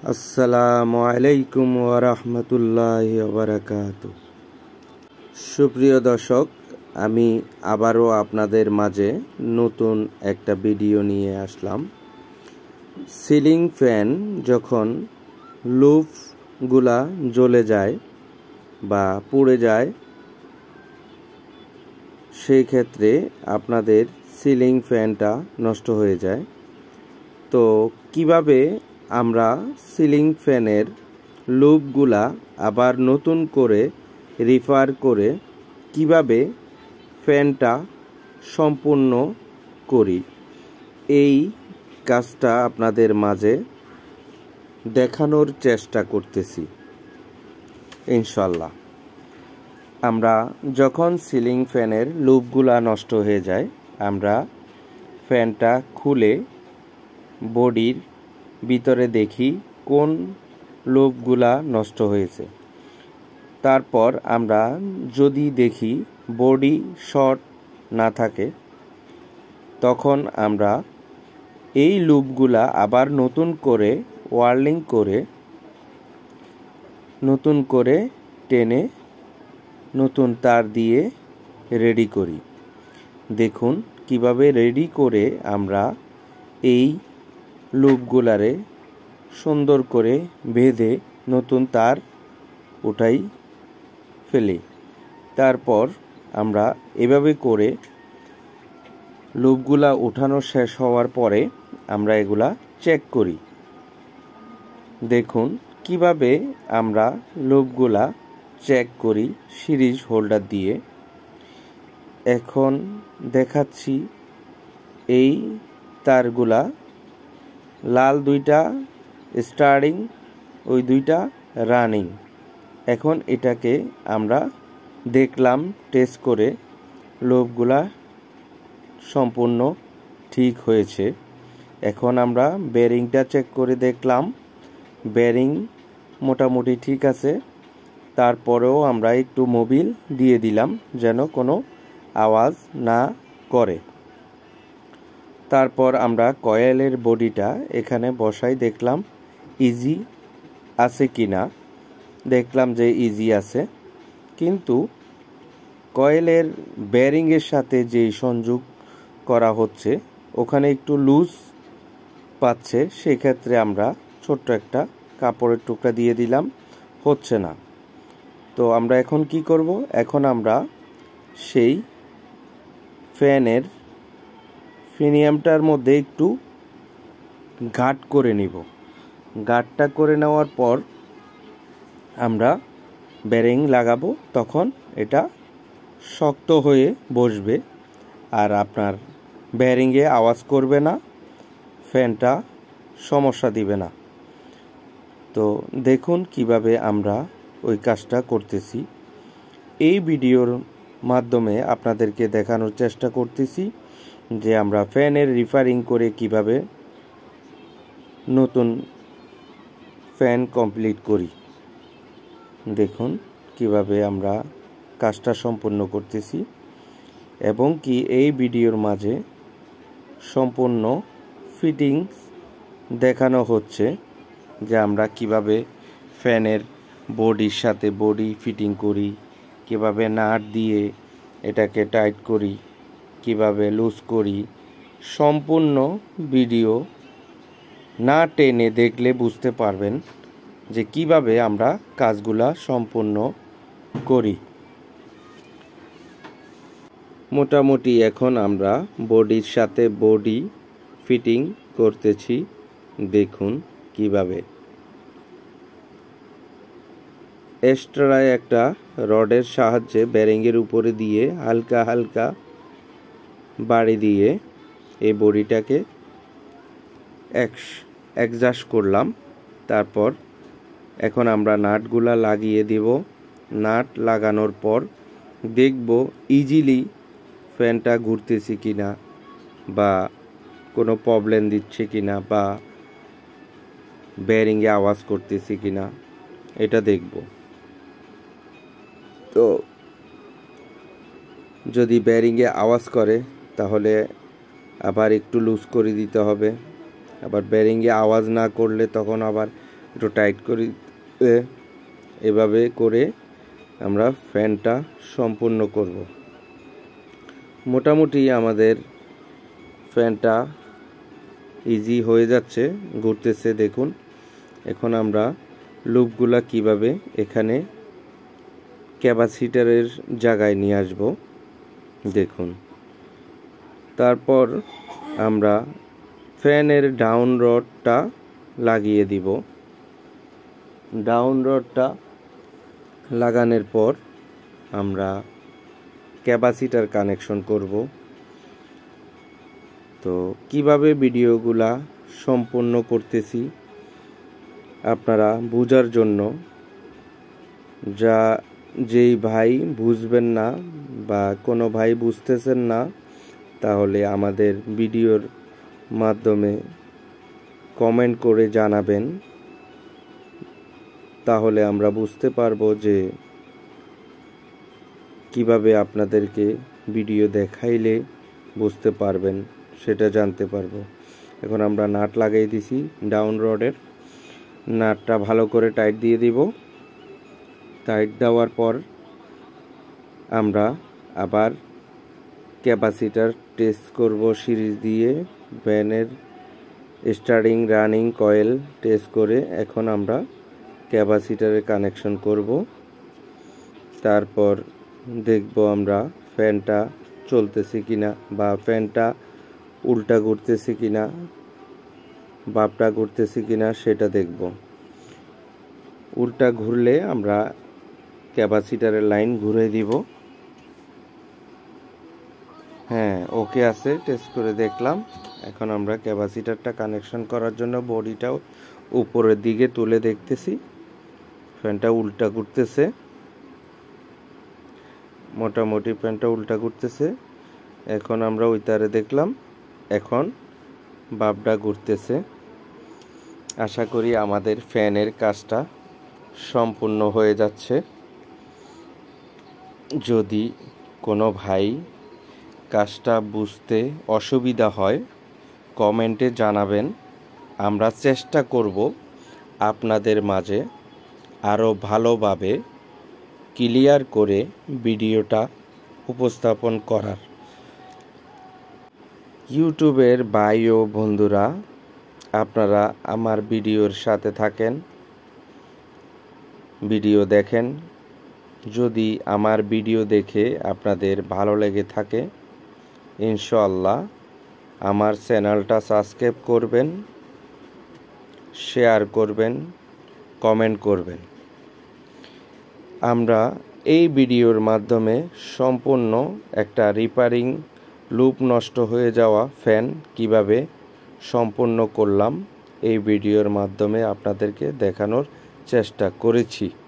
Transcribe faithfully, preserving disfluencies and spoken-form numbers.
আসসালামু আলাইকুম ওয়া রাহমাতুল্লাহি ওয়া বারাকাতুহু। সুপ্রিয় দর্শক, আমি আবারও আপনাদের মাঝে নতুন একটা ভিডিও নিয়ে আসলাম। সিলিং ফ্যান যখন লুপগুলা জ্বলে যায় বা পুড়ে যায়, সেই ক্ষেত্রে আপনাদের সিলিং ফ্যানটা নষ্ট হয়ে যায়। তো কিভাবে আমরা সিলিং ফ্যানের লুপগুলা আবার নতুন করে রিপেয়ার করে কিভাবে ফ্যানটা সম্পূর্ণ করি, এই কাজটা আপনাদের মাঝে দেখানোর চেষ্টা করতেছি ইনশাল্লাহ। আমরা যখন সিলিং ফ্যানের লুপগুলা নষ্ট হয়ে যায়, আমরা ফ্যানটা খুলে বডির ভিতরে দেখি কোন লুপগুলা নষ্ট হয়েছে। তারপর আমরা যদি দেখি বডি শর্ট না থাকে, তখন আমরা এই লুপগুলা আবার নতুন করে ওয়ার্লিং করে নতুন করে টেনে নতুন তার দিয়ে রেডি করি। দেখুন কিভাবে রেডি করে আমরা এই লুপগুলারে সুন্দর করে বেঁধে নতুন তার উঠাই ফেলি। তারপর আমরা এভাবে করে লুপগুলা উঠানো শেষ হওয়ার পরে আমরা এগুলা চেক করি। দেখুন কিভাবে আমরা লুপগুলা চেক করি সিরিজ হোল্ডার দিয়ে। এখন দেখাচ্ছি এই তারগুলা লাল দুইটা স্টার্টিং, ওই দুইটা রানিং। এখন এটাকে আমরা দেখলাম টেস্ট করে লুপগুলা সম্পূর্ণ ঠিক হয়েছে। এখন আমরা বেরিংটা চেক করে দেখলাম বেরিং মোটামুটি ঠিক আছে। তারপরেও আমরা একটু মোবিল দিয়ে দিলাম যেন কোনো আওয়াজ না করে। তারপর আমরা কয়েলের বডিটা এখানে বসাই, দেখলাম ইজি আছে কিনা। দেখলাম যে ইজি আছে, কিন্তু কয়েলের বেয়ারিংয়ের সাথে যে সংযোগ করা হচ্ছে ওখানে একটু লুজ পাচ্ছে। সেক্ষেত্রে আমরা ছোট্ট একটা কাপড়ের টুকরা দিয়ে দিলাম, হচ্ছে না। তো আমরা এখন কি করব? এখন আমরা সেই ফ্যানের ফিনিয়ামটার মধ্যে একটু গাঁট করে নিব। গাঁটটা করে নেওয়ার পর আমরা বেরিং লাগাবো, তখন এটা শক্ত হয়ে বসবে আর আপনার বেরিংয়ে আওয়াজ করবে না, ফ্যানটা সমস্যা দিবে না। তো দেখুন কিভাবে আমরা ওই কাজটা করতেছি। এই ভিডিওর মাধ্যমে আপনাদেরকে দেখানোর চেষ্টা করতেছি যে আমরা ফ্যানের রিপেয়ারিং করে কিভাবে নতুন ফ্যান কমপ্লিট করি। দেখুন কিভাবে আমরা কাজটা সম্পূর্ণ করতেছি, এবং কি এই ভিডিওর মাঝে সম্পূর্ণ ফিটিংস দেখানো হচ্ছে যে আমরা কিভাবে ফ্যানের বডির সাথে বডি ফিটিং করি, কিভাবে নাট দিয়ে এটাকে টাইট করি, কিভাবে লুজ করি। সম্পূর্ণ ভিডিও না টেনে দেখলে বুঝতে পারবেন যে কিভাবে আমরা কাজগুলা সম্পূর্ণ করি। মোটামুটি এখন আমরা বডির সাথে বডি ফিটিং করতেছি। দেখুন কিভাবে এক্সট্রা একটা রডের সাহায্যে বেরিংয়ের উপরে দিয়ে হালকা হালকা বাড়ি দিয়ে এই বডিটাকে অ্যাডজাস্ট করলাম। তারপর এখন আমরা নাটগুলা লাগিয়ে দেব। নাট লাগানোর পর দেখব ইজিলি ফ্যানটা ঘুরতেছে কিনা, বা কোনো প্রবলেম দিচ্ছে কিনা, বা বেরিংয়ে আওয়াজ করতেছে কিনা, এটা দেখব। তো যদি বেরিংয়ে আওয়াজ করে তাহলে আবার একটু লুজ করে দিতে হবে। আবার বেরিংয়ে আওয়াজ না করলে তখন আবার একটু টাইট করি। এভাবে করে আমরা ফ্যানটা সম্পূর্ণ করব। মোটামুটি আমাদের ফ্যানটা ইজি হয়ে যাচ্ছে, ঘুরতেছে দেখুন। এখন আমরা লুপগুলা কিভাবে এখানে ক্যাপাসিটরের জায়গায় নিয়ে আসব দেখুন। তারপর আমরা ফ্যানের ডাউন রডটা লাগিয়ে দিব। ডাউন রডটা লাগানোর পর আমরা ক্যাপাসিটর কানেকশন করব। তো কিভাবে ভিডিওগুলা সম্পূর্ণ করতেছি আপনারা বোঝার জন্য, যা যেই ভাই বুঝবেন না বা কোনো ভাই বুঝতেছেন না, তাহলে আমাদের ভিডিওর মাধ্যমে কমেন্ট করে জানাবেন। তাহলে আমরা বুঝতে পারবো যে কিভাবে আপনাদেরকে ভিডিও দেখাইলে বুঝতে পারবেন, সেটা জানতে পারবো। এখন আমরা নাট লাগিয়ে দিছি ডাউন রডের। নাটটা ভালো করে টাইট দিয়ে দিব। টাইট দেওয়ার পর আমরা আবার ক্যাপাসিটর টেস্ট করব সিরিজ দিয়ে। ফ্যানের স্টার্টিং রানিং কয়েল টেস্ট করে এখন আমরা ক্যাপাসিটরে কানেকশন করব। তারপর দেখব আমরা ফ্যানটা চলতেছে কিনা বা ফ্যানটা উল্টা ঘুরতেছে কিনা, বাপটা ঘুরতেছে কিনা সেটা দেখব। উল্টা ঘুরলে আমরা ক্যাপাসিটরের লাইন ঘুরে দিব। হ্যাঁ, ওকে আছে, টেস্ট করে দেখলাম। এখন আমরা ক্যাপাসিটরটা কানেকশন করার জন্য বডিটাও উপরের দিকে তুলে দেখতেছি। ফ্যানটা উল্টা ঘুরতেছে, মোটামুটি ফ্যানটা উল্টা ঘুরতেছে। এখন আমরা ওই তারে দেখলাম, এখন বাপটা ঘুরতেছে। আশা করি আমাদের ফ্যানের কাজটা সম্পূর্ণ হয়ে যাচ্ছে। যদি কোনো ভাই কাজটা বুঝতে অসুবিধা হয় কমেন্টে জানাবেন। আমরা চেষ্টা করব আপনাদের মাঝে আরও ভালোভাবে ক্লিয়ার করে ভিডিওটা উপস্থাপন করার। ইউটিউবের ভাই ও বন্ধুরা, আপনারা আমার ভিডিওর সাথে থাকেন, ভিডিও দেখেন। যদি আমার ভিডিও দেখে আপনাদের ভালো লেগে থাকে, ইনশাআল্লাহ আমার চ্যানেলটা সাবস্ক্রাইব করবেন, শেয়ার করবেন, কমেন্ট করবেন। আমরা এই ভিডিওর মাধ্যমে সম্পূর্ণ একটা রিপেয়ারিং লুপ নষ্ট হয়ে যাওয়া ফ্যান কিভাবে সম্পূর্ণ করলাম এই ভিডিওর মাধ্যমে আপনাদেরকে দেখানোর চেষ্টা করেছি।